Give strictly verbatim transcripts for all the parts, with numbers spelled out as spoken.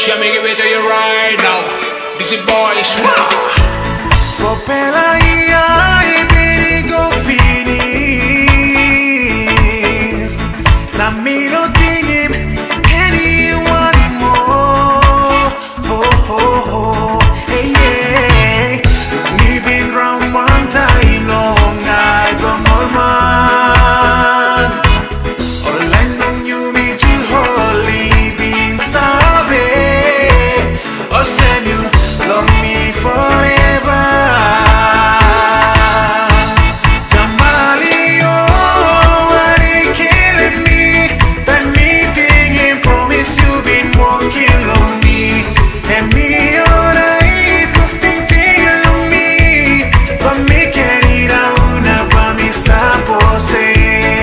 Shall me give it to you right now. This is boy Schwa. For Pela ia e go finish. Na me no think anyone more. Oh oh oh, hey yeah. Me been round one time long night from all man. All I know you me to holy been saved. Or send you love me forever. Jamali, oh, why they killing me? That me thinking promise you been walking on me. And me alright, you thinking on me. But me can't eat out now, but me stop or say.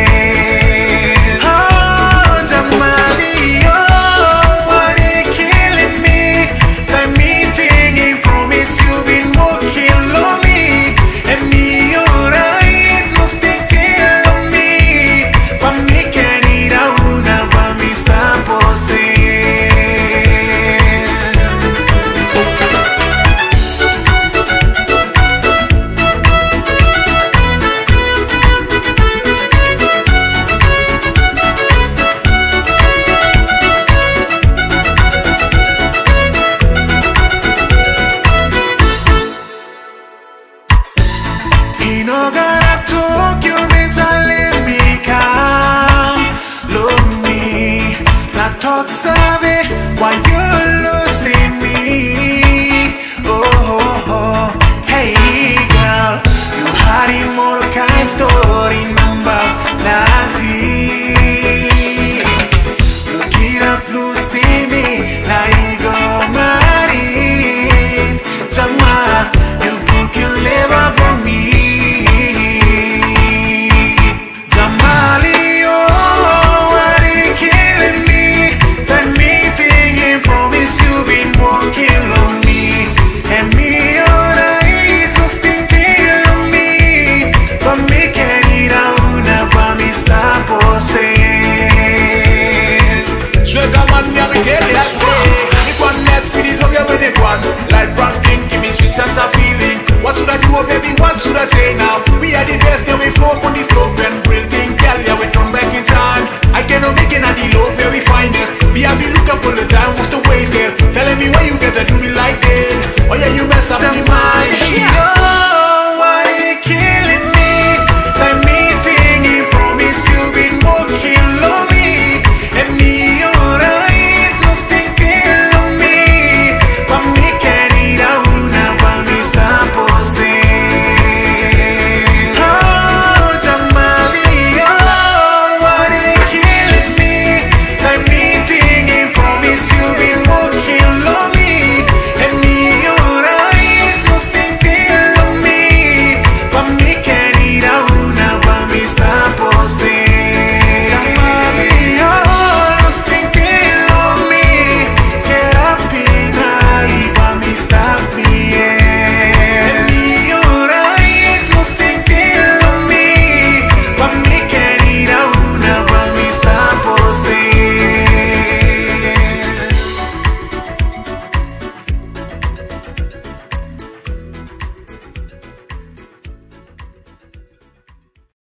Oh, Jamali, oh, why they killing me? That me thinking promise you been walking on me. And me alright, you thinking on me. But me can't eat out now, but me stop or say. You know gotta talk, you mentally me calm. Love me, not talk savvy while you're losing me. Oh, oh, oh, hey girl, you had him all kind story number ninety. You get up losing me, now you go married. Jama, you book your liver for me. Jamali, oh, why they killing me? That me thinking promise you been walking on me. And me alright, you thinking on me. But me can't eat out now, but me stop or say. Sugar man, me have a girl, I say. If one net feed it, love you with the one. Like brown skin, give me sweet sense of feeling. What should I do, oh baby? What should I say now? We are the best, then we flow.